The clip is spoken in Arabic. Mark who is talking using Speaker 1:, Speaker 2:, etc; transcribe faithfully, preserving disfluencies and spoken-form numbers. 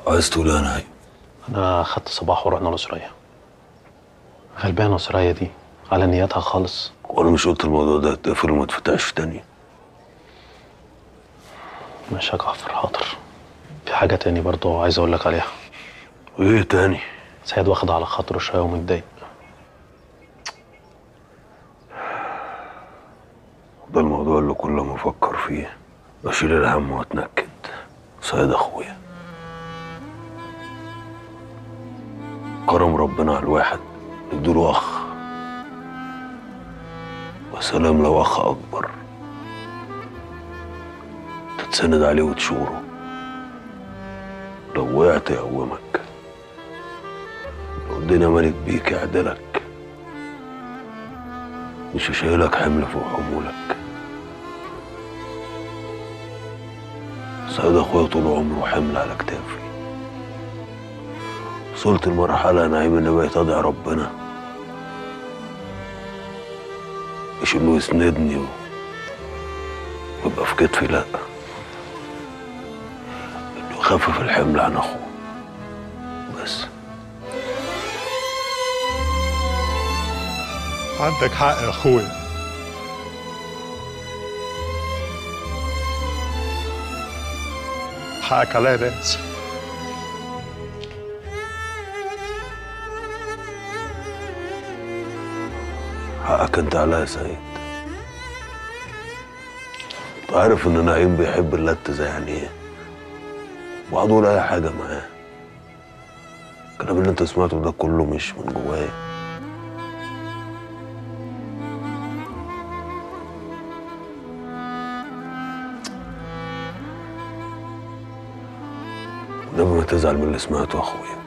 Speaker 1: عايز تقول إيه يا نايم؟
Speaker 2: انا خدت صباح ورحنا لسرية. غلبانة سرية دي على نياتها خالص.
Speaker 1: وانا مش قلت الموضوع ده يتقفل وما تفتحش تاني؟
Speaker 2: مش هجعفر، حاضر. في حاجة تاني برضه عايز اقول لك عليها.
Speaker 1: وايه تاني؟
Speaker 2: سيد واخد على خاطره شوية ومتضايق.
Speaker 1: ده الموضوع اللي كل ما افكر فيه بشيل الهم واتنكد. سيد اخويا، كرم ربنا على الواحد يديله اخ، وسلام لو اخ اكبر تتسند عليه وتشوره، لو وقعت يقومك، لو الدنيا مالت بيك يعدلك، مش شايلك حمل فوق حمولك. سيد اخويا طول عمره حمل على كتافي. وصلت لمرحلة يا نعيم اني بقيت ادعي ربنا مش انه يسندني ويبقى في كتفي، لا، انه يخفف الحمل عن اخوه بس.
Speaker 3: عندك حق يا اخويا. حقك عليا يا ناس.
Speaker 1: حقك انت عليا يا سيد. انت عارف ان نعيم بيحب اللت زي عينيه، وقعد اقول اي حاجه معاه. الكلام اللي انت سمعته ده كله مش من جوايا. ونبي ما تزعل من اللي سمعته يا اخويا.